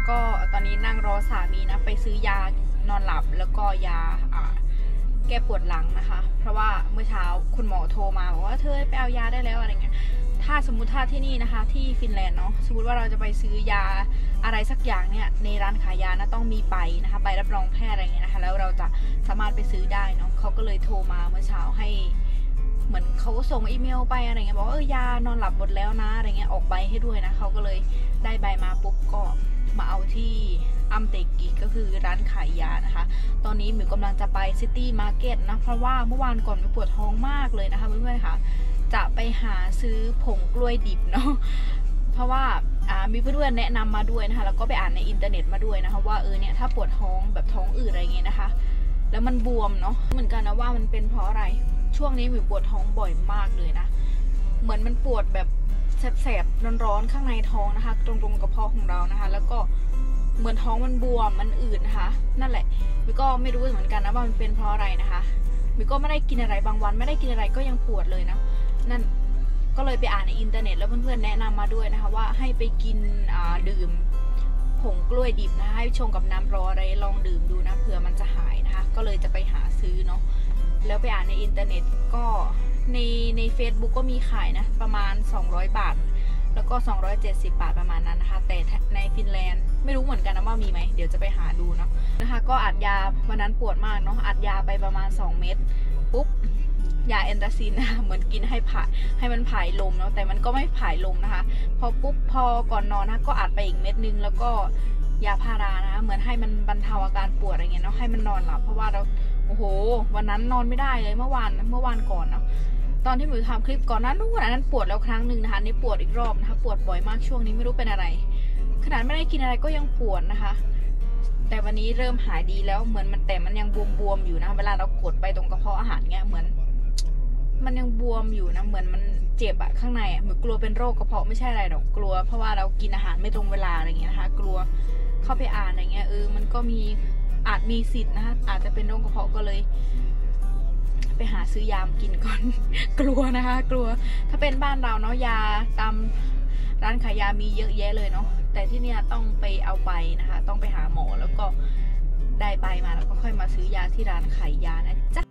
ก็ตอนนี้นั่งรอสามีนะไปซื้อยานอนหลับแล้วก็ยาแก้ปวดหลังนะคะเพราะว่าเมื่อเช้าคุณหมอโทรมาบอกว่าเธอไปเอายาได้แล้วอะไรเงี้ยถ้าสมมุติถ้าที่นี่นะคะที่ฟินแลนด์เนาะสมมติว่าเราจะไปซื้อยาอะไรสักอย่างเนี่ยในร้านขายยานะต้องมีใบนะคะใบรับรองแพทย์อะไรเงี้ยนะคะแล้วเราจะสามารถไปซื้อได้เนาะเขาก็เลยโทรมาเมื่อเช้าให้เหมือนเขาส่งอีเมลไปอะไรเงี้ยบอกยานอนหลับหมดแล้วนะอะไรเงี้ยออกใบให้ด้วยนะเขาก็เลยได้ใบมาปุ๊บก็มาเอาที่อัมเตกิก็คือร้านขายยานะคะตอนนี้หมิวกำลังจะไปซิตี้มาร์เก็ตนะเพราะว่าเมื่อวานก่อนหมิวปวดท้องมากเลยนะคะเพื่อนๆค่ะจะไปหาซื้อผงกล้วยดิบเนาะเพราะว่ามีเพื่อนๆแนะนำมาด้วยนะคะแล้วก็ไปอ่านในอินเทอร์เน็ตมาด้วยนะคะว่าเนี่ยถ้าปวดท้องแบบท้องอืดอะไรเงี้ยนะคะแล้วมันบวมเนาะเหมือนกันนะว่ามันเป็นเพราะอะไรช่วงนี้หมิวปวดท้องบ่อยมากเลยนะเหมือนมันปวดแบบแสบๆร้อนๆข้างในท้องนะคะตรงๆกระเพาะของเรานะคะแล้วก็เหมือนท้องมันบวมมันอืดนะคะนั่นแหละมิก็ไม่รู้เหมือนกันนะว่ามันเป็นเพราะอะไรนะคะมิก็ไม่ได้กินอะไรบางวันไม่ได้กินอะไรก็ยังปวดเลยนะนั่นก็เลยไปอ่านในอินเทอร์เน็ตแล้วเพื่อนๆแนะนำมาด้วยนะคะว่าให้ไปกินดื่มผงกล้วยดิบนะคะให้ชงกับน้ำร้อนอะไรลองดื่มดูนะเผื่อมันจะหายนะคะก็เลยจะไปหาซื้อเนาะแล้วไปอ่านในอินเทอร์เน็ตก็ใน Facebook ก็มีขายนะประมาณ200 บาทแล้วก็270 บาทประมาณนั้นนะคะแต่ในฟินแลนด์ไม่รู้เหมือนกันนะว่ามีไหมเดี๋ยวจะไปหาดูเนาะนะคะก็อัดยาวันนั้นปวดมากเนาะอัดยาไปประมาณ2 เม็ดปุ๊บยาแอนตาซินนะเหมือนกินให้มันผายลมเนาะแต่มันก็ไม่ผายลมนะคะพอก่อนนอนนะก็อัดไปอีกเม็ดนึงแล้วก็ยาพารานะคะเหมือนให้มันบรรเทาอาการปวดอะไรเงี้ยเนาะให้มันนอนหลับเพราะว่าเราโอ้โหวันนั้นนอนไม่ได้เลยเมื่อวานก่อนเนาะตอนที่หมิวทำคลิปก่อนนั้นอันนั้นปวดแล้วครั้งหนึ่งนะคะนี่ปวดอีกรอบนะคะปวดบ่อยมากช่วงนี้ไม่รู้เป็นอะไรขนาดไม่ได้กินอะไรก็ยังปวดนะคะแต่วันนี้เริ่มหายดีแล้วเหมือนแต่มันยังบวมอยู่นะเวลาเรากดไปตรงกระเพาะอาหารเงี้ยเหมือนมันยังบวมอยู่นะเหมือนมันเจ็บอะข้างในอะเหมือนกลัวเป็นโรคกระเพาะไม่ใช่อะไรหรอกกลัวเพราะว่าเรากินอาหารไม่ตรงเวลาอะไรเงี้ยนะคะกลัวเข้าไปอ่านอะไรเงี้ยมันก็อาจมีสิทธิ์นะคะอาจจะเป็นโรคกระเพาะก็เลยไปหาซื้อยากินก่อน กลัวนะคะกลัวถ้าเป็นบ้านเราเนาะยาตามร้านขายยามีเยอะแยะเลยเนาะแต่ที่เนี่ยต้องไปเอาใบนะคะต้องไปหาหมอแล้วก็ได้ใบมาแล้วก็ค่อยมาซื้อยาที่ร้านขายยานะจ๊ะ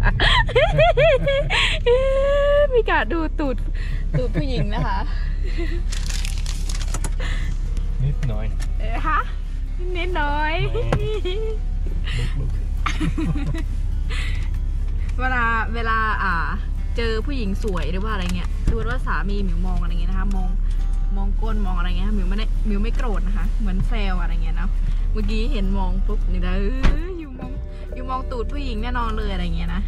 มีการดูตูดผู้หญิงนะคะนิดหน่อยฮะนิดน้อยเวลาเจอผู้หญิงสวยหรือว่าอะไรเงี้ยดูว่าสามีหมิวมองอะไรเงี้ยนะคะมองก้นมองอะไรเงี้ยหมิวไม่โกรธนะคะเหมือนแซวอะไรเงี้ยนะเมื่อกี้เห็นมองปุ๊บนี่นะอยู่มองตูดผู้หญิงแน่นอนเลยอะไรเงี้ยนะ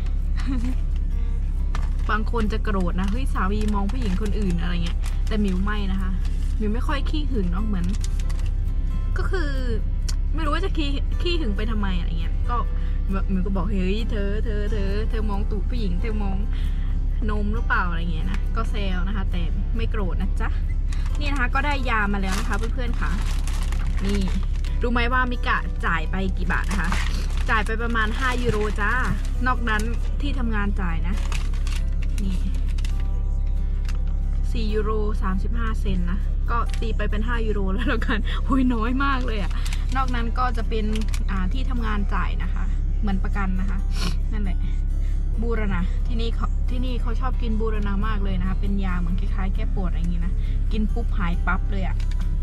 บางคนจะโกรธนะเฮ้ยสามีมองผู้หญิงคนอื่นอะไรเงี้ยแต่หมิวไม่นะคะหมิวไม่ค่อยขี้หึงเนาะเหมือนก็คือไม่รู้ว่าจะขี้หึงไปทำไมอะไรเงี้ยก็มันก็บอกเฮ้ยเธอมองตูดผู้หญิงเธอมองนมหรือเปล่าอะไรเงี้ยนะก็เซลนะคะแต่ไม่โกรธนะจ๊ะนี่นะคะก็ได้ยามาแล้วนะคะเพื่อนๆค่ะนี่รู้ไหมว่ามิกะจ่ายไปกี่บาทนะคะจ่ายไปประมาณ5 ยูโรจ้านอกนั้นที่ทำงานจ่ายนะนี่4 ยูโร 35 เซนนะก็ตีไปเป็น5 ยูโรแล้วกันโอ้ยน้อยมากเลยอะนอกนั้นก็จะเป็นที่ทำงานจ่ายนะคะเหมือนประกันนะคะนั่นแหละบูรณาที่นี่เขาชอบกินบูรณามากเลยนะคะเป็นยาเหมือนคล้ายๆแก้ปวดอะไรอย่างงี้นะกินปุ๊บหายปั๊บเลยอะ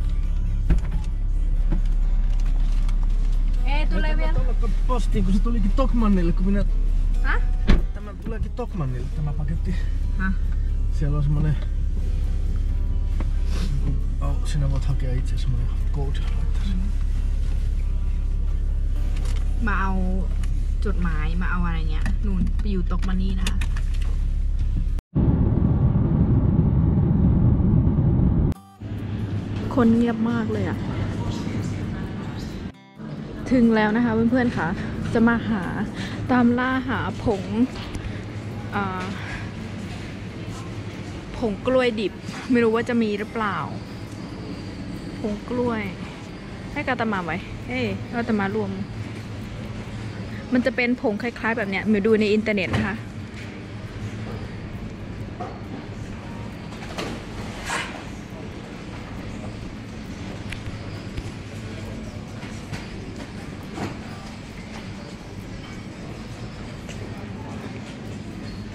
tulee vielä postiin kun se tulikin Tokmannille kun minä Häh? Tämä tuleekin Tokmannille tämä paketti Häh? Siellä on semmonen sinä voit hakea itse semmonen code laittaa sen มาเอาจดหมายมาเอาอะไรเงี้ยนู่นไปอยู่ตกมานี่นะคะคนเงียบมากเลยอะถึงแล้วนะคะเพื่อนๆค่ะจะมาตามล่าหาผงกล้วยดิบไม่รู้ว่าจะมีหรือเปล่าผงกล้วยให้กาตมาไว้กาตมารวมมันจะเป็นผงคล้ายๆแบบเนี้ยมิวดูในอินเทอร์เน็ตนะคะ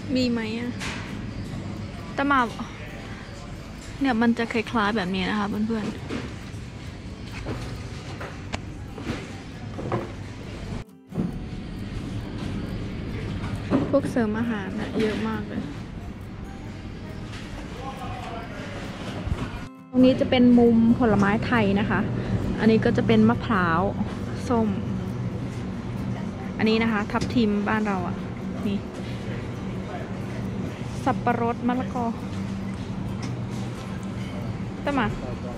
มีไหมอะแต่มาเนี่ยมันจะคล้ายๆแบบนี้นะคะเพื่อนๆพวกเสริมอาหารนะเยอะมากเลยตรงนี้จะเป็นมุมผลไม้ไทยนะคะ อันนี้ก็จะเป็นมะพร้าวส้มอันนี้นะคะทับทิมบ้านเราอ่ะนี่สับปะรดมะละกอตั้งมา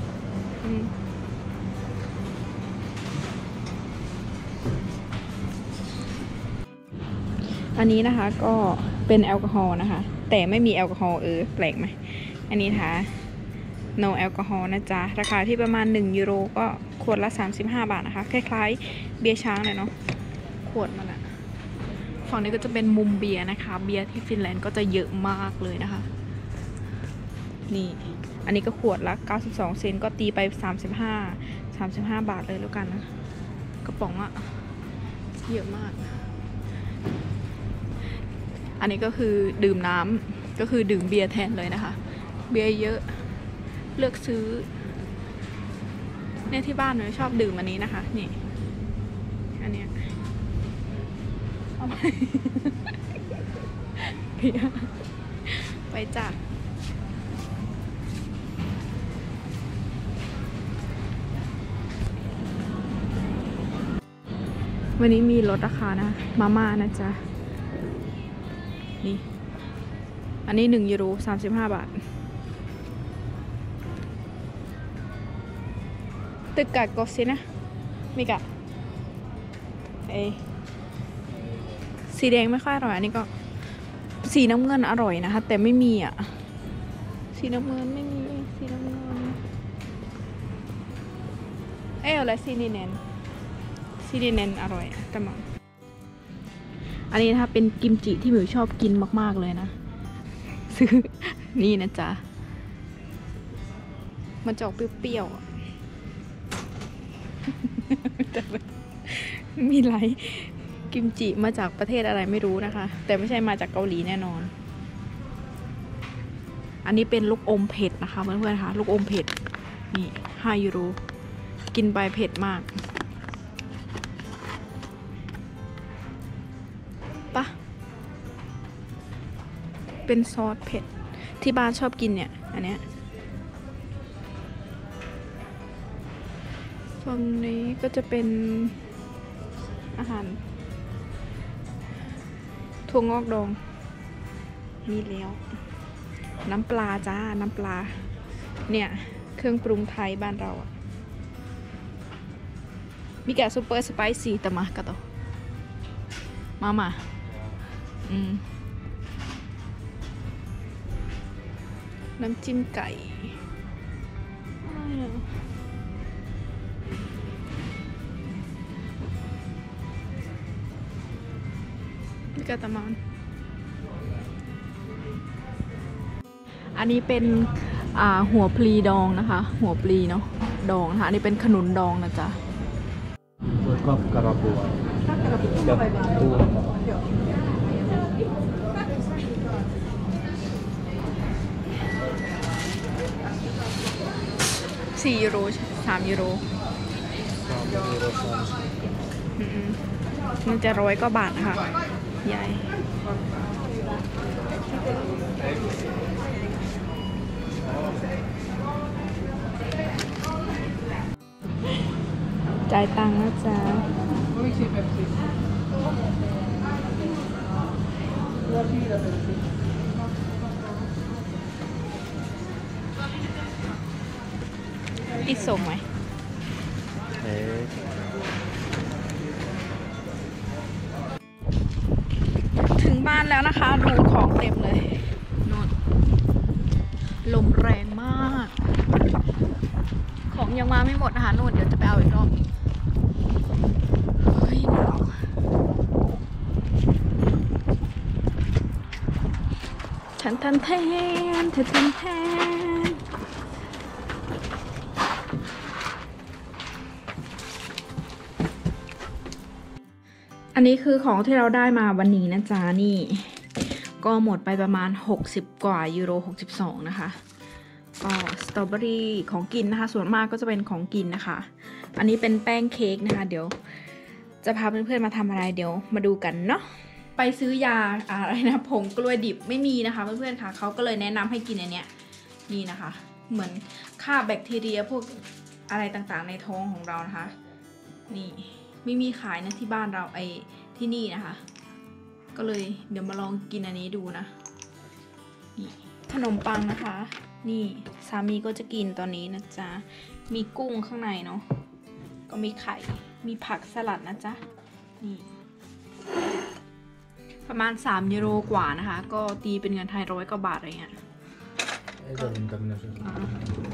อันนี้นะคะก็เป็นแอลกอฮอล์นะคะแต่ไม่มีแอลกอฮอล์แปลกไหมอันนี้นะคะ no แอลกอฮอล์นะจ๊ะราคาที่ประมาณ1 ยูโรก็ขวดละ35 บาทนะคะคล้ายๆเบียร์ช้างเลยเนาะขวดมันอะฝั่งนี้ก็จะเป็นมุมเบียร์นะคะเบียร์ที่ฟินแลนด์ก็จะเยอะมากเลยนะคะนี่อันนี้ก็ขวดละ92 เซนต์ก็ตีไป35 บาทเลยแล้วกันนะกระป๋องอะเยอะมากอันนี้ก็คือดื่มน้ำก็คือดื่มเบียร์แทนเลยนะคะเบียร์เยอะเลือกซื้อเนี่ยที่บ้านหนูชอบดื่มอันนี้นะคะนี่อันเนี้ยเอาไปไปจ้ะวันนี้มีลดราคานะมาม่านะจ๊ะนี่อันนี้1 ยูโร35 บาทตึกกัดกอสินะมีกะสีแดงไม่ค่อยอร่อยอันนี้ก็สีน้ำเงินอร่อยนะคะแต่ไม่มีอ่ะสีน้ำเงินไม่มีสีน้ำเงินอะไรซีนีเนนอร่อยแต่มันอันนี้นะคะเป็นกิมจิที่หมิวชอบกินมากๆเลยนะซื้อนี่นะจ๊ะมันจะออกเปรี้ยวๆแต่มีไรกิมจิมาจากประเทศอะไรไม่รู้นะคะแต่ไม่ใช่มาจากเกาหลีแน่นอนอันนี้เป็นลูกอมเผ็ดนะคะเพื่อนๆค่ะลูกอมเผ็ดนี่5 ยูโรกินไปเผ็ดมากปะเป็นซอสเผ็ดที่บ้านชอบกินเนี่ยอันเนี้ยฝั่งนี้ก็จะเป็นอาหารถั่วงอกดองมีแล้วน้ำปลาจ้าน้ำปลาเนี่ยเครื่องปรุงไทยบ้านเราอะมีแกะซูเปอร์สไปซี่แต่มากระต่อมาน้ำจิ้มไก่มีกระตามอนอันนี้เป็นหัวปลีดองนะคะหัวปลีเนาะดองนะคะอันนี้เป็นขนุนดองนะจ๊ะ4 ยูโร3 ยูโรมันจะ100 กว่าบาทนะคะใหญ่จ่ายตังค์นะจ๊ะอีกส่งไหมถึงบ้านแล้วนะคะดูของเต็มเลยนนลมแรงมากของยังมาไม่หมดนะคะนู่นเดี๋ยวจะไปเอาอีกรอบเฮ้ยหนาวแทนอันนี้คือของที่เราได้มาวันนี้นะจ๊ะนี่ก็หมดไปประมาณ60 กว่ายูโร62นะคะก็สตรอเบอรี่ของกินนะคะส่วนมากก็จะเป็นของกินนะคะอันนี้เป็นแป้งเค้กนะคะเดี๋ยวจะพาเพื่อนๆมาทำอะไรเดี๋ยวมาดูกันเนาะไปซื้อยาอะไรนะผงกล้วยดิบไม่มีนะคะเพื่อนๆค่ะเขาก็เลยแนะนำให้กินอันเนี้ยนี่นะคะเหมือนฆ่าแบคทีเรียพวกอะไรต่างๆในท้องของเรานะคะนี่ไม่มีขายนะที่บ้านเราที่นี่นะคะก็เลยเดี๋ยวมาลองกินอันนี้ดูนะนี่ขนมปังนะคะนี่สามีก็จะกินตอนนี้นะจ๊ะมีกุ้งข้างในเนาะก็มีไข่มีผักสลัดนะจ๊ะนี่ประมาณ3 ยูโรกว่านะคะก็ตีเป็นเงินไทย100 กว่าบาทอะไรเงี้ย